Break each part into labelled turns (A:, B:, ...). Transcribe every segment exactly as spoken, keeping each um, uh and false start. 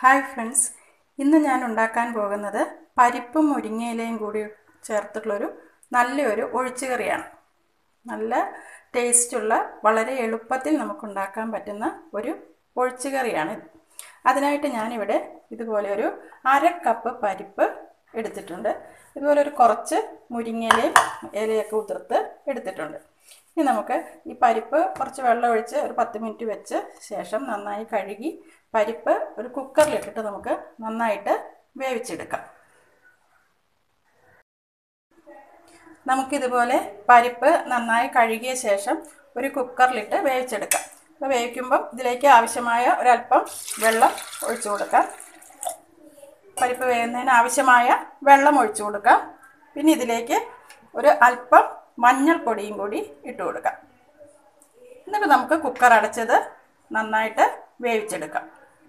A: Hi friends, ഇന്ന് ഞാൻ ഉണ്ടാക്കാൻ പോകുന്നത് പരിപ്പും മുരിങ്ങയിലയും കൂടി ചേർത്തിട്ടുള്ളൊരു നല്ലൊരു ഒഴിച്ചുകറിയാണ്. നല്ല ടേസ്റ്റുള്ള, വളരെ എളുപ്പത്തിൽ നമുക്കുണ്ടാക്കാൻ പറ്റുന്ന ഒരു ഒഴിച്ചുകറിയാണ്. അതിനായിട്ട് ഞാനിവിടെ ഇതുപോലെ ഒരു അര കപ്പ് പരിപ്പ് എടുത്തിട്ടുണ്ട്. ഇതുപോലെ ഒരു കുറച്ച് മുരിങ്ങയിലയും ഇലയൊക്കെ ഉതിർത്ത് എടുത്തിട്ടുണ്ട്. ഇനി നമുക്ക് ഈ പരിപ്പ് കുറച്ച് വെള്ളം ഒഴിച്ച് ഒരു പത്ത് മിനിറ്റ് വെച്ച് ശേഷം നന്നായി കഴുകി പരിപ്പ് ഒരു കുക്കറിലിട്ടിട്ട് നമുക്ക് നന്നായിട്ട് വേവിച്ചെടുക്കാം. നമുക്കിതുപോലെ പരിപ്പ് നന്നായി കഴുകിയ ശേഷം ഒരു കുക്കറിലിട്ട് വേവിച്ചെടുക്കാം. അപ്പോൾ വേവിക്കുമ്പം ഇതിലേക്ക് ആവശ്യമായ ഒരല്പം വെള്ളം ഒഴിച്ചു കൊടുക്കാം. പരിപ്പ് വേവുന്നതിന് ആവശ്യമായ വെള്ളം ഒഴിച്ചു കൊടുക്കാം. പിന്നെ ഇതിലേക്ക് ഒരു അല്പം മഞ്ഞൾപ്പൊടിയും കൂടി ഇട്ട് കൊടുക്കാം. എന്നിട്ട് നമുക്ക് കുക്കർ അടച്ചത് നന്നായിട്ട് വേവിച്ചെടുക്കാം.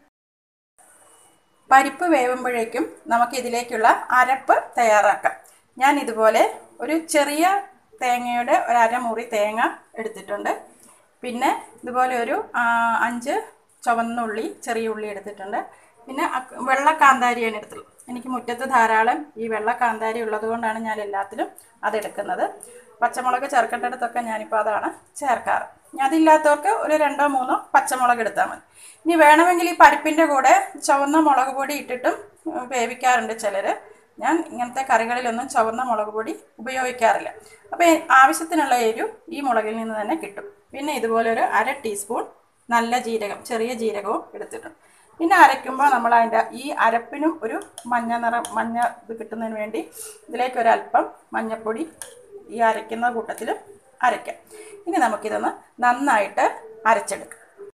A: പരിപ്പ് വേവുമ്പോഴേക്കും നമുക്ക് ഇതിലേക്കുള്ള അരപ്പ് തയ്യാറാക്കാം. ഞാൻ ഇതുപോലെ ഒരു ചെറിയ തേങ്ങയുടെ ഒരു അരമുറി തേങ്ങ എടുത്തിട്ടുണ്ട്. പിന്നെ ഇതുപോലെ ഒരു അഞ്ച് ചുവന്നുള്ളി, ചെറിയ ഉള്ളി എടുത്തിട്ടുണ്ട്. പിന്നെ വെള്ള കാന്താരിയാണ് എടുത്തുള്ളത്. എനിക്ക് മുറ്റത്ത് ധാരാളം ഈ വെള്ള കാന്താരി ഉള്ളത് കൊണ്ടാണ് ഞാൻ എല്ലാത്തിലും അതെടുക്കുന്നത്. പച്ചമുളക് ചേർക്കേണ്ടടുത്തൊക്കെ ഞാനിപ്പോൾ അതാണ് ചേർക്കാറ്. അതില്ലാത്തവർക്ക് ഒരു രണ്ടോ മൂന്നോ പച്ചമുളക് എടുത്താൽ മതി. ഇനി വേണമെങ്കിൽ ഈ പരിപ്പിൻ്റെ കൂടെ ചുവന്ന മുളക് പൊടി ഇട്ടിട്ടും വേവിക്കാറുണ്ട് ചിലർ. ഞാൻ ഇങ്ങനത്തെ കറികളിലൊന്നും ചുവന്ന മുളക് പൊടി ഉപയോഗിക്കാറില്ല. അപ്പോൾ ആവശ്യത്തിനുള്ള എരിവ് ഈ മുളകിൽ നിന്ന് തന്നെ കിട്ടും. പിന്നെ ഇതുപോലെ ഒരു അര ടീസ്പൂൺ നല്ല ജീരകം, ചെറിയ ജീരകവും എടുത്തിട്ടുണ്ട്. പിന്നെ അരയ്ക്കുമ്പോൾ നമ്മൾ അതിൻ്റെ ഈ അരപ്പിനും ഒരു മഞ്ഞ നിറം, മഞ്ഞ ഇത് കിട്ടുന്നതിന് വേണ്ടി ഇതിലേക്കൊരല്പം മഞ്ഞൾപ്പൊടി ഈ അരയ്ക്കുന്ന കൂട്ടത്തിൽ അരയ്ക്കാം. ഇനി നമുക്കിതൊന്ന് നന്നായിട്ട് അരച്ചെടുക്കാം.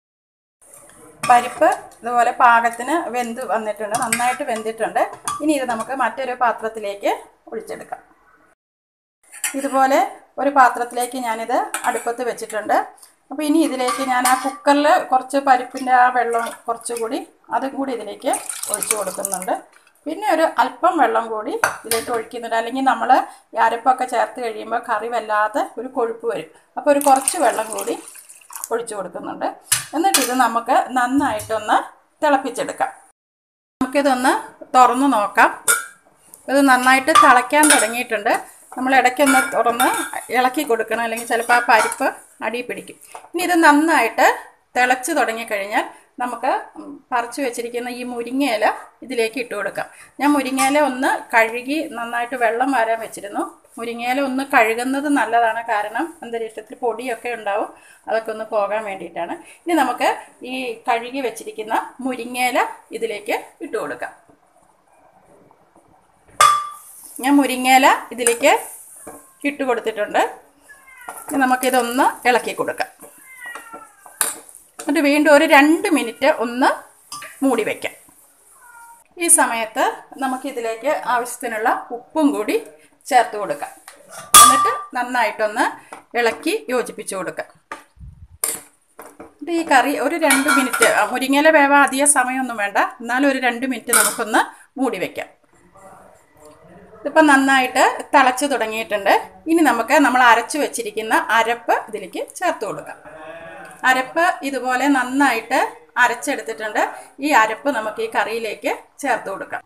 A: പരിപ്പ് ഇതുപോലെ പാകത്തിന് വെന്ത് വന്നിട്ടുണ്ട്, നന്നായിട്ട് വെന്തിട്ടുണ്ട്. ഇനി ഇത് നമുക്ക് മറ്റൊരു പാത്രത്തിലേക്ക് ഒഴിച്ചെടുക്കാം. ഇതുപോലെ ഒരു പാത്രത്തിലേക്ക് ഞാനിത് അടുപ്പത്ത് വെച്ചിട്ടുണ്ട്. അപ്പോൾ ഇനി ഇതിലേക്ക് ഞാൻ ആ കുക്കറിൽ കുറച്ച് പരിപ്പിൻ്റെ ആ വെള്ളം കുറച്ചുകൂടി അതും കൂടി ഇതിലേക്ക് ഒഴിച്ചു കൊടുക്കുന്നുണ്ട്. പിന്നെ ഒരു അല്പം വെള്ളം കൂടി ഇതിലേക്ക് ഒഴിക്കുന്നുണ്ട്. അല്ലെങ്കിൽ നമ്മൾ ഈ അരപ്പൊക്കെ ചേർത്ത് കഴിയുമ്പോൾ കറി വല്ലാതെ ഒരു കൊഴുപ്പ് വരും. അപ്പോൾ ഒരു കുറച്ച് വെള്ളം കൂടി ഒഴിച്ചു കൊടുക്കുന്നുണ്ട്. എന്നിട്ട് ഇത് നമുക്ക് നന്നായിട്ടൊന്ന് തിളപ്പിച്ചെടുക്കാം. നമുക്കിതൊന്ന് തുറന്ന് നോക്കാം. ഇത് നന്നായിട്ട് തിളയ്ക്കാൻ തുടങ്ങിയിട്ടുണ്ട്. നമ്മൾ ഇടയ്ക്കൊന്ന് തുറന്ന് ഇളക്കി കൊടുക്കണം, അല്ലെങ്കിൽ ചിലപ്പോൾ ആ പരിപ്പ് അടി പിടിക്കും. ഇനി ഇത് നന്നായിട്ട് തിളച്ച് തുടങ്ങിക്കഴിഞ്ഞാൽ നമുക്ക് പറിച്ചു വെച്ചിരിക്കുന്ന ഈ മുരിങ്ങയില ഇതിലേക്ക് ഇട്ട് കൊടുക്കാം. ഞാൻ മുരിങ്ങയില ഒന്ന് കഴുകി നന്നായിട്ട് വെള്ളം വാരാൻ വെച്ചിരുന്നു. മുരിങ്ങയില ഒന്ന് കഴുകുന്നത് നല്ലതാണ്, കാരണം അന്തരീക്ഷത്തിൽ പൊടിയൊക്കെ ഉണ്ടാവും, അതൊക്കെ ഒന്ന് പോകാൻ വേണ്ടിയിട്ടാണ്. ഇനി നമുക്ക് ഈ കഴുകി വെച്ചിരിക്കുന്ന മുരിങ്ങയില ഇതിലേക്ക് ഇട്ട് കൊടുക്കാം. ഞാൻ മുരിങ്ങയില ഇതിലേക്ക് ഇട്ട് കൊടുത്തിട്ടുണ്ട്. ഇനി നമുക്കിതൊന്ന് ഇളക്കി കൊടുക്കാം. എന്നിട്ട് വീണ്ടും ഒരു രണ്ട് മിനിറ്റ് ഒന്ന് മൂടി വയ്ക്കാം. ഈ സമയത്ത് നമുക്കിതിലേക്ക് ആവശ്യത്തിനുള്ള ഉപ്പും കൂടി ചേർത്ത് കൊടുക്കാം. എന്നിട്ട് നന്നായിട്ടൊന്ന് ഇളക്കി യോജിപ്പിച്ച് കൊടുക്കാം. ഈ കറി ഒരു രണ്ട് മിനിറ്റ്, മുരിങ്ങയില വേവാൻ അധികം സമയമൊന്നും വേണ്ട, എന്നാലും ഒരു രണ്ട് മിനിറ്റ് നമുക്കൊന്ന് മൂടി വയ്ക്കാം. ഇതിപ്പോൾ നന്നായിട്ട് തിളച്ച് തുടങ്ങിയിട്ടുണ്ട്. ഇനി നമുക്ക് നമ്മൾ അരച്ച് വെച്ചിരിക്കുന്ന അരപ്പ് ഇതിലേക്ക് ചേർത്ത് കൊടുക്കാം. അരപ്പ് ഇതുപോലെ നന്നായിട്ട് അരച്ചെടുത്തിട്ടുണ്ട്. ഈ അരപ്പ് നമുക്ക് ഈ കറിയിലേക്ക് ചേർത്ത് കൊടുക്കാം.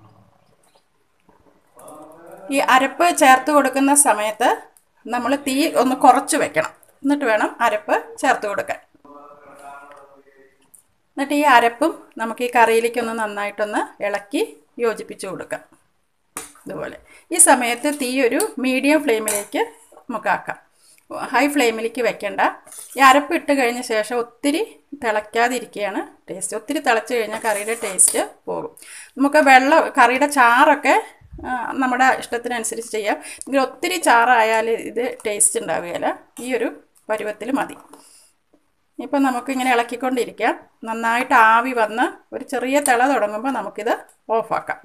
A: ഈ അരപ്പ് ചേർത്ത് കൊടുക്കുന്ന സമയത്ത് നമ്മൾ തീ ഒന്ന് കുറച്ച് വെക്കണം. എന്നിട്ട് വേണം അരപ്പ് ചേർത്ത് കൊടുക്കാൻ. എന്നിട്ട് ഈ അരപ്പും നമുക്ക് ഈ കറിയിലേക്കൊന്ന് നന്നായിട്ടൊന്ന് ഇളക്കി യോജിപ്പിച്ച് കൊടുക്കാം. ഇതുപോലെ ഈ സമയത്ത് തീ ഒരു മീഡിയം ഫ്ലെയിമിലേക്ക് നമുക്ക് ആക്കാം. ഹൈ ഫ്ലെയിമിലേക്ക് വെക്കേണ്ട. ഈ അരപ്പ് ഇട്ട് കഴിഞ്ഞ ശേഷം ഒത്തിരി തിളയ്ക്കാതിരിക്കുകയാണ് ടേസ്റ്റ്. ഒത്തിരി തിളച്ച് കഴിഞ്ഞാൽ കറിയുടെ ടേസ്റ്റ് പോകും. നമുക്ക് വെള്ളം, കറിയുടെ ചാറൊക്കെ നമ്മുടെ ഇഷ്ടത്തിനനുസരിച്ച് ചെയ്യാം. എങ്കിൽ ഒത്തിരി ചാറായാൽ ഇത് ടേസ്റ്റ് ഉണ്ടാവുകയില്ല. ഈ ഒരു പരുവത്തിൽ മതി. ഇപ്പം നമുക്കിങ്ങനെ ഇളക്കിക്കൊണ്ടിരിക്കാം. നന്നായിട്ട് ആവി വന്ന് ഒരു ചെറിയ തിള തുടങ്ങുമ്പോൾ നമുക്കിത് ഓഫാക്കാം.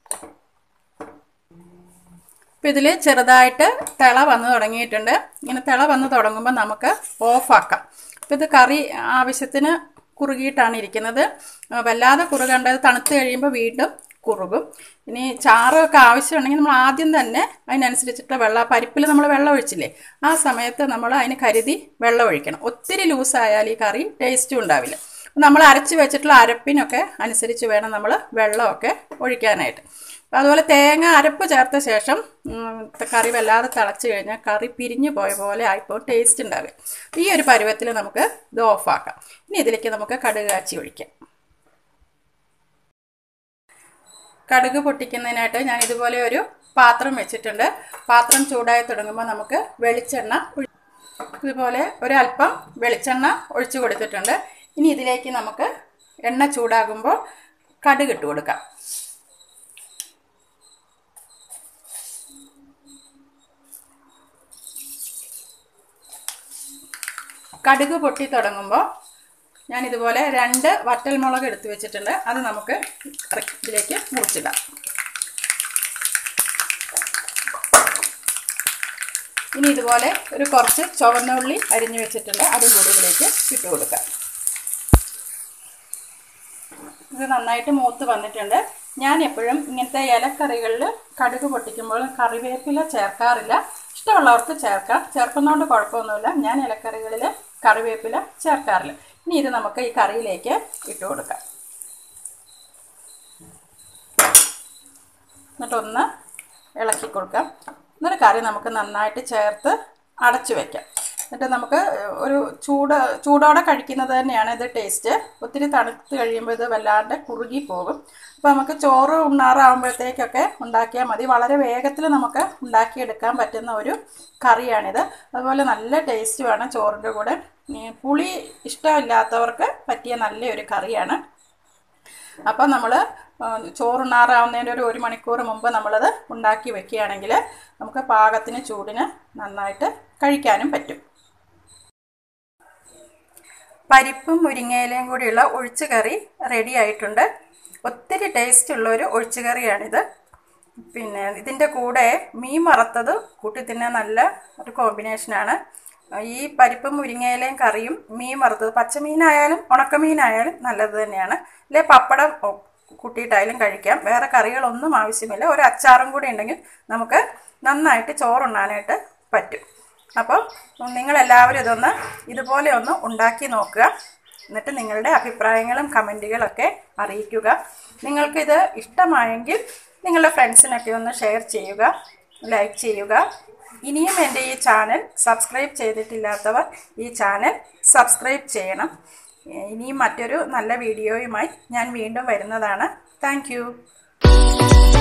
A: ഇപ്പം ഇതിൽ ചെറുതായിട്ട് തിള വന്ന് തുടങ്ങിയിട്ടുണ്ട്. ഇങ്ങനെ തിള വന്ന് തുടങ്ങുമ്പോൾ നമുക്ക് ഓഫാക്കാം. അപ്പം ഇത് കറി ആവശ്യത്തിന് കുറുകിയിട്ടാണ് ഇരിക്കുന്നത്. വല്ലാതെ കുറുകേണ്ടത്, തണുത്ത് കഴിയുമ്പോൾ വീണ്ടും കുറുകും. ഇനി ചാറൊക്കെ ആവശ്യമുണ്ടെങ്കിൽ നമ്മൾ ആദ്യം തന്നെ അതിനനുസരിച്ചിട്ടുള്ള വെള്ളം, പരിപ്പിൽ നമ്മൾ വെള്ളം ഒഴിച്ചില്ലേ, ആ സമയത്ത് നമ്മൾ അതിന് കരുതി വെള്ളം ഒഴിക്കണം. ഒത്തിരി ലൂസായാൽ ഈ കറി ടേസ്റ്റും ഉണ്ടാവില്ല. നമ്മൾ അരച്ച് വെച്ചിട്ടുള്ള അരപ്പിനൊക്കെ അനുസരിച്ച് വേണം നമ്മൾ വെള്ളമൊക്കെ ഒഴിക്കാനായിട്ട്. അതുപോലെ തേങ്ങ അരപ്പ് ചേർത്ത ശേഷം കറി വല്ലാതെ തിളച്ച് കഴിഞ്ഞാൽ കറി പിരിഞ്ഞു പോയ പോലെ ആയിപ്പോൾ ടേസ്റ്റ് ഉണ്ടാകും. ഈ ഒരു പരുവത്തിൽ നമുക്ക് ഇത് ഓഫാക്കാം. ഇനി ഇതിലേക്ക് നമുക്ക് കടുക് കാച്ചി ഒഴിക്കാം. കടുക് പൊട്ടിക്കുന്നതിനായിട്ട് ഞാൻ ഇതുപോലെ ഒരു പാത്രം വെച്ചിട്ടുണ്ട്. പാത്രം ചൂടായി തുടങ്ങുമ്പോൾ നമുക്ക് വെളിച്ചെണ്ണ ഇതുപോലെ ഒരല്പം വെളിച്ചെണ്ണ ഒഴിച്ചു കൊടുത്തിട്ടുണ്ട്. ഇനി ഇതിലേക്ക് നമുക്ക് എണ്ണ ചൂടാകുമ്പോൾ കടുക് ഇട്ട് കൊടുക്കാം. കടുക് പൊട്ടി തുടങ്ങുമ്പോൾ ഞാൻ ഇതുപോലെ രണ്ട് വറ്റൽമുളക് എടുത്ത് വെച്ചിട്ടുണ്ട്. അത് നമുക്ക് ഇതിലേക്ക് മുറിച്ചിടാം. ഇനി ഇതുപോലെ ഒരു കുറച്ച് ചുവന്ന ഉള്ളി അരിഞ്ഞു വെച്ചിട്ടുണ്ട്. അതും കൂടി ഇതിലേക്ക് ഇട്ട് കൊടുക്കാം. ഇത് നന്നായിട്ട് മൂത്ത് വന്നിട്ടുണ്ട്. ഞാൻ എപ്പോഴും ഇങ്ങനത്തെ ഇലക്കറികളിൽ കടുക് പൊട്ടിക്കുമ്പോൾ കറിവേപ്പില ചേർക്കാറില്ല. ഇഷ്ടമുള്ളവർക്ക് ചേർക്കാം, ചേർക്കുന്നതുകൊണ്ട് കുഴപ്പമൊന്നുമില്ല. ഞാൻ ഇലക്കറികളിൽ കറിവേപ്പില ചേർക്കാറില്ല. ഇനി ഇത് നമുക്ക് ഈ കറിയിലേക്ക് ഇട്ട് കൊടുക്കാം. എന്നിട്ടൊന്ന് ഇളക്കി കൊടുക്കാം. എന്നിട്ട് കറി നമുക്ക് നന്നായിട്ട് ചേർത്ത് അടച്ചു വയ്ക്കാം. എന്നിട്ട് നമുക്ക് ഒരു ചൂട് ചൂടോടെ കഴിക്കുന്നത് തന്നെയാണ് ഇത് ടേസ്റ്റ്. ഒത്തിരി തണുത്ത് കഴിയുമ്പോൾ ഇത് വല്ലാണ്ട് കുറുകി പോകും. അപ്പോൾ നമുക്ക് ചോറ് ഉണ്ണാറാകുമ്പോഴത്തേക്കൊക്കെ ഉണ്ടാക്കിയാൽ മതി. വളരെ വേഗത്തിൽ നമുക്ക് ഉണ്ടാക്കിയെടുക്കാൻ പറ്റുന്ന ഒരു കറിയാണിത്. അതുപോലെ നല്ല ടേസ്റ്റുമാണ് ചോറിൻ്റെ കൂടെ. പുളി ഇഷ്ടമില്ലാത്തവർക്ക് പറ്റിയ നല്ലൊരു കറിയാണ്. അപ്പോൾ നമ്മൾ ചോറുണ്ണാറാവുന്നതിൻ്റെ ഒരു ഒരു മണിക്കൂർ മുമ്പ് നമ്മളത് ഉണ്ടാക്കി വെക്കുകയാണെങ്കിൽ നമുക്ക് പാകത്തിന് ചൂടിന് നന്നായിട്ട് കഴിക്കാനും പറ്റും. പരിപ്പും മുരിങ്ങയിലയും കൂടിയുള്ള ഒഴിച്ചു കറി റെഡി ആയിട്ടുണ്ട്. ഒത്തിരി ടേസ്റ്റ് ഉള്ളൊരു ഒഴിച്ചു കറിയാണിത്. പിന്നെ ഇതിൻ്റെ കൂടെ മീൻ വറുത്തത് കൂട്ടി തിന്നാൻ നല്ല ഒരു കോമ്പിനേഷനാണ്. ഈ പരിപ്പും മുരിങ്ങയിലയും കറിയും മീൻ വറുത്തത് പച്ചമീനായാലും ഉണക്കമീനായാലും നല്ലത് തന്നെയാണ്. അല്ലെ പപ്പടം കൂട്ടിയിട്ടായാലും കഴിക്കാം. വേറെ കറികളൊന്നും ആവശ്യമില്ല. ഒരു അച്ചാറും കൂടി ഉണ്ടെങ്കിൽ നമുക്ക് നന്നായിട്ട് ചോറുണ്ണാനായിട്ട് പറ്റും. അപ്പോൾ നിങ്ങളെല്ലാവരും ഇതൊന്ന് ഇതുപോലെ ഒന്ന് ഉണ്ടാക്കി നോക്കുക. എന്നിട്ട് നിങ്ങളുടെ അഭിപ്രായങ്ങളും കമൻറ്റുകളൊക്കെ അറിയിക്കുക. നിങ്ങൾക്കിത് ഇഷ്ടമായെങ്കിൽ നിങ്ങളുടെ ഫ്രണ്ട്സിനൊക്കെ ഒന്ന് ഷെയർ ചെയ്യുക, ലൈക്ക് ചെയ്യുക. ഇനിയും എൻ്റെ ഈ ചാനൽ സബ്സ്ക്രൈബ് ചെയ്തിട്ടില്ലാത്തവർ ഈ ചാനൽ സബ്സ്ക്രൈബ് ചെയ്യണം. ഇനിയും മറ്റൊരു നല്ല വീഡിയോയുമായി ഞാൻ വീണ്ടും വരുന്നതാണ്. Thank U.